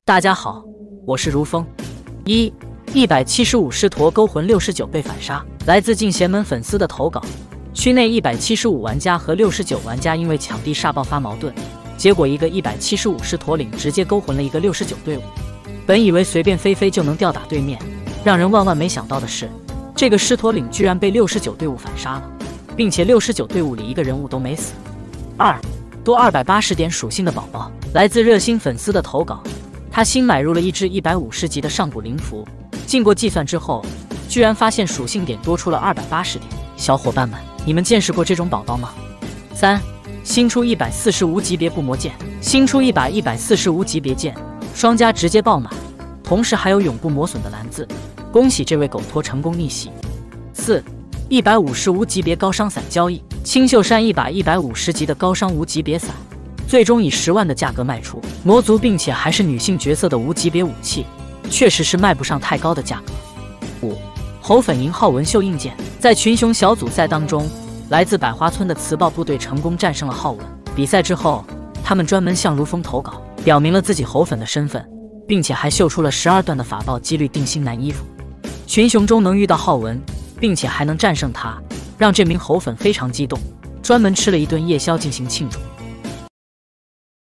大家好，我是如风。175狮驼勾魂69被反杀，来自进邪门粉丝的投稿。区内175玩家和69玩家因为抢地煞爆发矛盾，结果一个175狮驼领直接勾魂了一个69队伍。本以为随便飞飞就能吊打对面，让人万万没想到的是，这个狮驼领居然被69队伍反杀了，并且69队伍里一个人物都没死。多280点属性的宝宝，来自热心粉丝的投稿。他新买入了一只150级的上古灵符，经过计算之后，居然发现属性点多出了280点。小伙伴们，你们见识过这种宝宝吗？3. 新出145级别不魔剑，新出一把145级别剑，双加直接爆满，同时还有永不磨损的蓝字，恭喜这位狗托成功逆袭。4. 155级别高伤伞交易，青秀山一把150级的高伤无级别伞，最终以10万的价格卖出，魔族并且还是女性角色的无级别武器，确实是卖不上太高的价格。5. 猴粉银浩文秀硬件，在群雄小组赛当中，来自百花村的磁暴部队成功战胜了浩文。比赛之后，他们专门向如风投稿，表明了自己猴粉的身份，并且还秀出了12段的法爆几率定心男衣服。群雄中能遇到浩文，并且还能战胜他，让这名猴粉非常激动，专门吃了一顿夜宵进行庆祝。